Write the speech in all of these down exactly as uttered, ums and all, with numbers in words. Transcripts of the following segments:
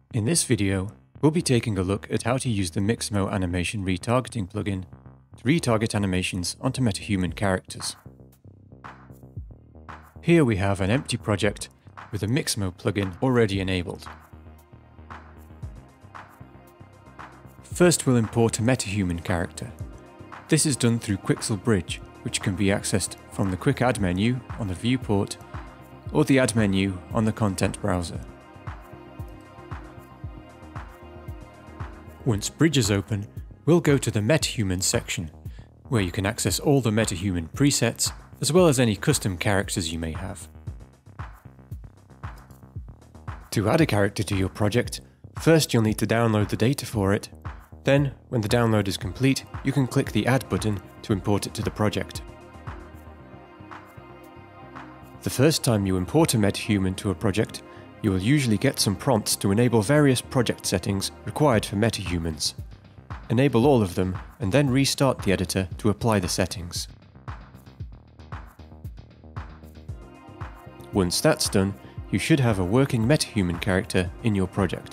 In this video, we'll be taking a look at how to use the Mixamo Animation Retargeting plugin to retarget animations onto MetaHuman characters. Here we have an empty project with a Mixamo plugin already enabled. First, we'll import a MetaHuman character. This is done through Quixel Bridge, which can be accessed from the Quick Add menu on the viewport or the Add menu on the content browser. Once Bridge is open, we'll go to the MetaHuman section, where you can access all the MetaHuman presets, as well as any custom characters you may have. To add a character to your project, first you'll need to download the data for it. Then, when the download is complete, you can click the Add button to import it to the project. The first time you import a MetaHuman to a project, you will usually get some prompts to enable various project settings required for MetaHumans. Enable all of them and then restart the editor to apply the settings. Once that's done, you should have a working MetaHuman character in your project.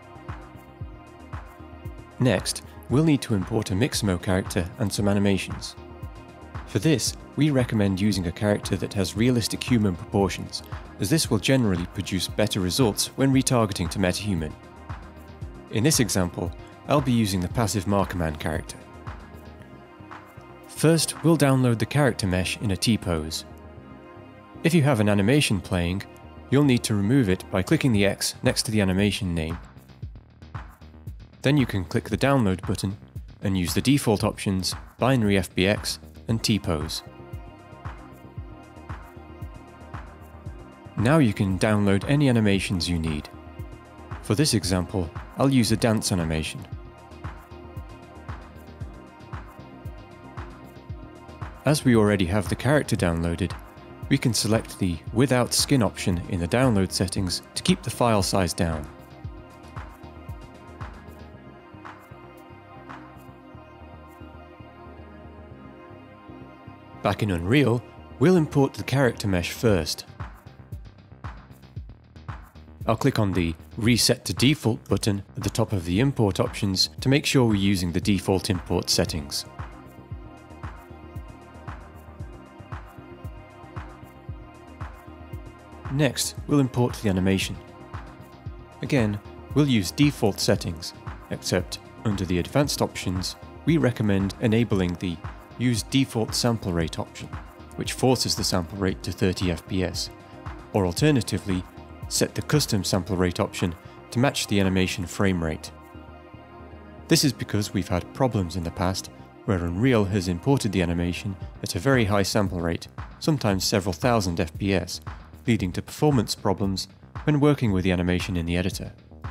Next, we'll need to import a Mixamo character and some animations. For this, we recommend using a character that has realistic human proportions, as this will generally produce better results when retargeting to MetaHuman. In this example, I'll be using the passive marker man character. First, we'll download the character mesh in a T-pose. If you have an animation playing, you'll need to remove it by clicking the X next to the animation name. Then you can click the download button and use the default options Binary F B X and T-pose. Now you can download any animations you need. For this example, I'll use a dance animation. As we already have the character downloaded, we can select the Without Skin option in the download settings to keep the file size down. Back in Unreal, we'll import the character mesh first. I'll click on the Reset to Default button at the top of the import options to make sure we're using the default import settings. Next, we'll import the animation. Again, we'll use default settings, except under the advanced options, we recommend enabling the Use Default Sample Rate option, which forces the sample rate to thirty F P S, or alternatively, set the custom sample rate option to match the animation frame rate. This is because we've had problems in the past where Unreal has imported the animation at a very high sample rate, sometimes several thousand F P S, leading to performance problems when working with the animation in the editor.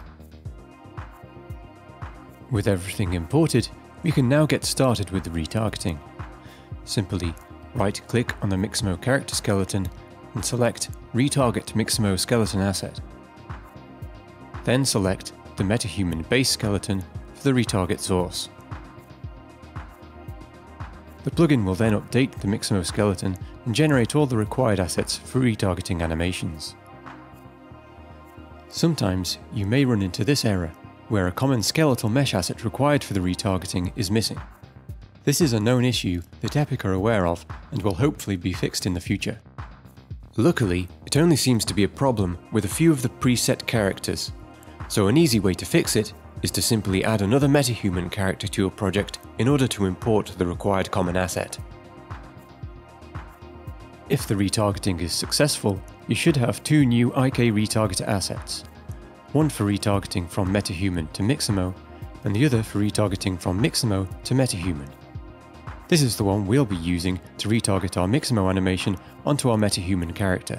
With everything imported, we can now get started with the retargeting. Simply right-click on the Mixamo character skeleton and select Retarget Mixamo Skeleton Asset. Then select the MetaHuman base skeleton for the retarget source. The plugin will then update the Mixamo skeleton and generate all the required assets for retargeting animations. Sometimes you may run into this error, where a common skeletal mesh asset required for the retargeting is missing. This is a known issue that Epic are aware of and will hopefully be fixed in the future. Luckily, it only seems to be a problem with a few of the preset characters, so an easy way to fix it is to simply add another MetaHuman character to your project in order to import the required common asset. If the retargeting is successful, you should have two new I K retargeter assets, one for retargeting from MetaHuman to Mixamo, and the other for retargeting from Mixamo to MetaHuman. This is the one we'll be using to retarget our Mixamo animation onto our MetaHuman character.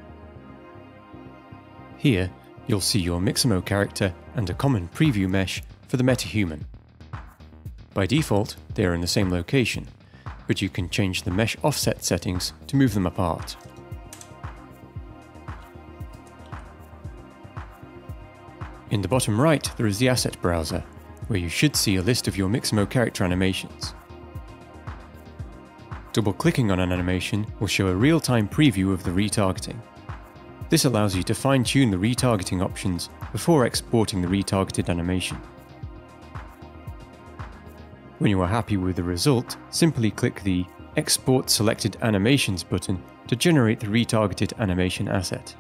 Here, you'll see your Mixamo character and a common preview mesh for the MetaHuman. By default, they are in the same location, but you can change the mesh offset settings to move them apart. In the bottom right, there is the asset browser, where you should see a list of your Mixamo character animations. Double-clicking on an animation will show a real-time preview of the retargeting. This allows you to fine-tune the retargeting options before exporting the retargeted animation. When you are happy with the result, simply click the Export Selected Animations button to generate the retargeted animation asset.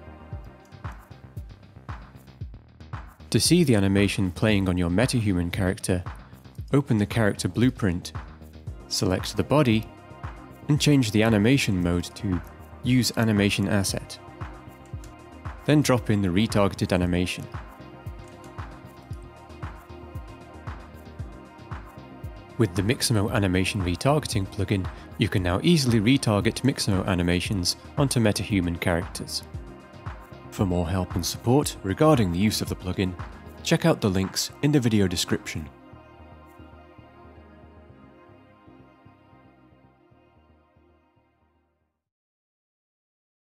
To see the animation playing on your MetaHuman character, open the character blueprint, select the body, and change the animation mode to Use Animation Asset. Then drop in the retargeted animation. With the Mixamo Animation Retargeting plugin, you can now easily retarget Mixamo animations onto MetaHuman characters. For more help and support regarding the use of the plugin, check out the links in the video description.